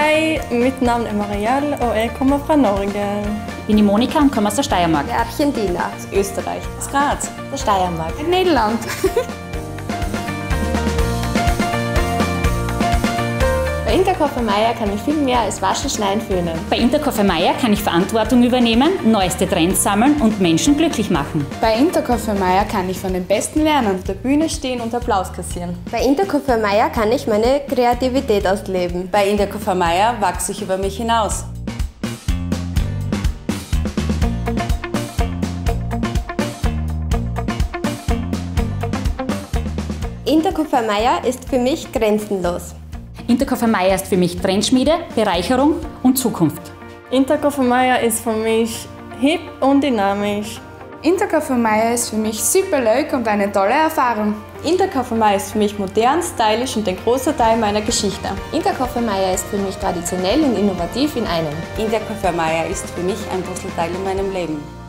Hej, mitt navn er Marielle og jeg kommer fra Norge. Ich bin die Monika und komme aus der Steiermark. Argentina. Aus Österreich. Aus Graz. Der Steiermark. Nederland. Bei Intercoffee Meier kann ich viel mehr als waschen, schneiden, föhnen. Bei Intercoffee Meier kann ich Verantwortung übernehmen, neueste Trends sammeln und Menschen glücklich machen. Bei Intercoffee Meier kann ich von den Besten lernen. Auf der Bühne stehen und Applaus kassieren. Bei Intercoffee Meier kann ich meine Kreativität ausleben. Bei Intercoffee Meier wachse ich über mich hinaus. Intercoffee Meier ist für mich grenzenlos. Intercoffee Meier ist für mich Trendschmiede, Bereicherung und Zukunft. Intercoffee Meier ist für mich hip und dynamisch. Intercoffee Meier ist für mich super leuk und eine tolle Erfahrung. Intercoffee Meier ist für mich modern, stylisch und ein großer Teil meiner Geschichte. Intercoffee Meier ist für mich traditionell und innovativ in einem. Intercoffee Meier ist für mich ein Puzzleteil in meinem Leben.